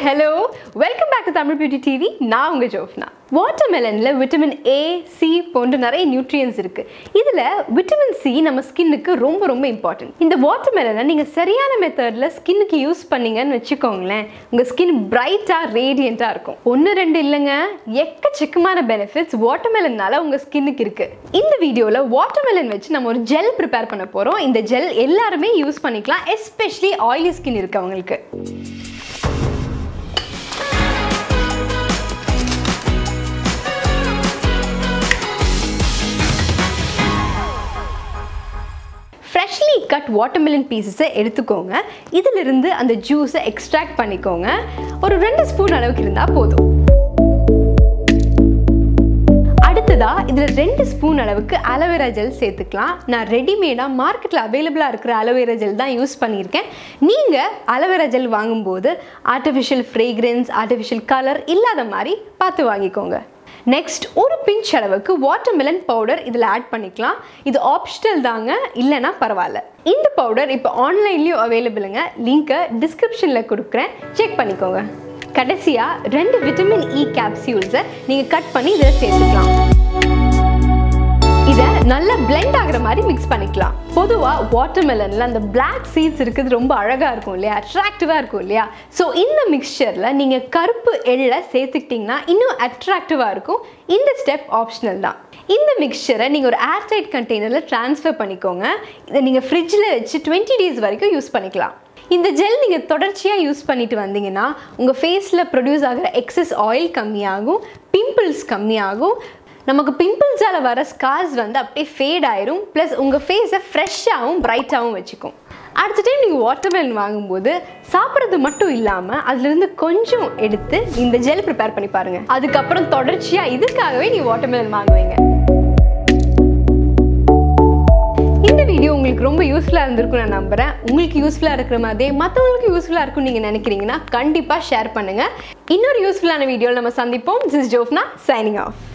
Hello, welcome back to Tamil Beauty TV. நான் உங்க ஜோஃப்னா. வாட்டர்மெலன்ல விட்டமின் A, C போன்ற நிறைய நியூட்ரியன்ட்ஸ் இருக்கு. இதுல விட்டமின் C நம்ம ஸ்கின்னுக்கு ரொம்ப இம்பார்ட்டன்ட். இந்த வாட்டர்மெலனை நீங்க சரியான மெத்தட்ல ஸ்கின்னுக்கு யூஸ் பண்ணீங்கன்னு வெச்சுக்கோங்களேன், உங்க ஸ்கின் பிரைட்டா ரேடியண்டா இருக்கும். 1-2 இல்லங்க, எக்கச்சக்கமான பெனிஃபிட்ஸ் வாட்டர்மெலன்னால உங்க ஸ்கின்னுக்கு இருக்கு. இந்த வீடியோல வாட்டர்மெலன் வச்சு நம்ம ஒரு ஜெல் ப்ரிப்பேர் பண்ண போறோம். இந்த ஜெல் எல்லாருமே யூஸ் பண்ணிக்கலாம், எஸ்பெஷலி ஆயிலி ஸ்கின் இருக்கவங்களுக்கு. Freshly cut watermelon pieces எடுத்துக்கோங்க. இதிலிருந்து அந்த ஜூஸை எக்ஸ்ட்ராக்ட் பண்ணிக்கோங்க. ஒரு 2 ஸ்பூன் அளவுக்கு இருந்தா போதும். அடுத்ததா இதில் 2 ஸ்பூன் அளவுக்கு அலோவேரா ஜெல் சேர்த்துக்கலாம். நான் ரெடிமேடாக மார்க்கெட்டில் அவைலபிளாக இருக்கிற அலோவேரா ஜெல் தான் யூஸ் பண்ணியிருக்கேன். நீங்கள் அலோவேரா ஜெல் வாங்கும்போது ஆர்டிஃபிஷியல் ஃப்ரேக்ரன்ஸ், ஆர்டிஃபிஷியல் கலர் இல்லாத மாதிரி பார்த்து வாங்கிக்கோங்க. நெக்ஸ்ட் ஒரு பிஞ்ச் அளவுக்கு வாட்டர்மெலன் பவுடர் இதில் ஆட் பண்ணிக்கலாம். இது ஆப்ஷனல் தாங்க, இல்லைனா பரவாயில்ல. இந்த பவுடர் இப்போ ஆன்லைன்லேயும் அவைலபிளுங்க. லிங்கை டிஸ்கிரிப்ஷனில் கொடுக்குறேன், செக் பண்ணிக்கோங்க. கடைசியாக 2 விட்டமின் E கேப்சியூல்ஸை நீங்கள் கட் பண்ணி இதில் சேர்த்துக்கலாம். இதை நல்லா பிளெண்ட் ஆகிற மாதிரி மிக்ஸ் பண்ணிக்கலாம். பொதுவாக வாட்டர்மெலனில் அந்த பிளாக் சீட்ஸ் இருக்குது, ரொம்ப அழகாக இருக்கும் இல்லையா, அட்ராக்டிவாக இருக்கும் இல்லையா. ஸோ இந்த மிக்சரில் நீங்கள் கருப்பு எள்ளை சேர்த்துக்கிட்டிங்கன்னா இன்னும் அட்ராக்டிவாக இருக்கும். இந்த ஸ்டெப் ஆப்ஷனல் தான். இந்த மிக்சரை நீங்கள் ஒரு ஏர்டைட் கண்டெய்னரில் ட்ரான்ஸ்ஃபர் பண்ணிக்கோங்க. இதை நீங்கள் ஃப்ரிட்ஜில் வச்சு 20 days வரைக்கும் யூஸ் பண்ணிக்கலாம். இந்த ஜெல் நீங்கள் தொடர்ச்சியாக யூஸ் பண்ணிட்டு வந்தீங்கன்னா உங்கள் ஃபேஸில் ப்ரொடியூஸ் ஆகிற எக்ஸஸ் ஆயில் கம்மியாகும், பிம்பிள்ஸ் கம்மியாகும். நமக்கு பிம்பிள்ஸால் வர ஸ்கார்ஸ் வந்து அப்படியே ஃபேட் ஆயிரும். ப்ளஸ் உங்கள் ஃபேஸை ஃப்ரெஷ்ஷாகவும் பிரைட்டாகவும் வச்சுக்கும். அடுத்த டைம் நீங்கள் வாட்டர்மெலன் வாங்கும்போது சாப்பிட்றது மட்டும் இல்லாமல் அதிலிருந்து கொஞ்சம் எடுத்து இந்த ஜெல் ப்ரிப்பேர் பண்ணி பாருங்கள். அதுக்கப்புறம் தொடர்ச்சியாக இதுக்காகவே நீங்கள் வாட்டர்மெலன் வாங்குவீங்க. இந்த வீடியோ உங்களுக்கு ரொம்ப யூஸ்ஃபுல்லாக இருந்திருக்கும் நான் நம்புகிறேன். உங்களுக்கு யூஸ்ஃபுல்லாக இருக்கிற மாதிரியே மற்றவங்களுக்கு யூஸ்ஃபுல்லாக இருக்கும்னு நீங்கள் நினைக்கிறீங்கன்னா கண்டிப்பாக ஷேர் பண்ணுங்கள். இன்னொரு யூஸ்ஃபுல்லான வீடியோவில் நம்ம சந்திப்போம். This is Jofna signing of.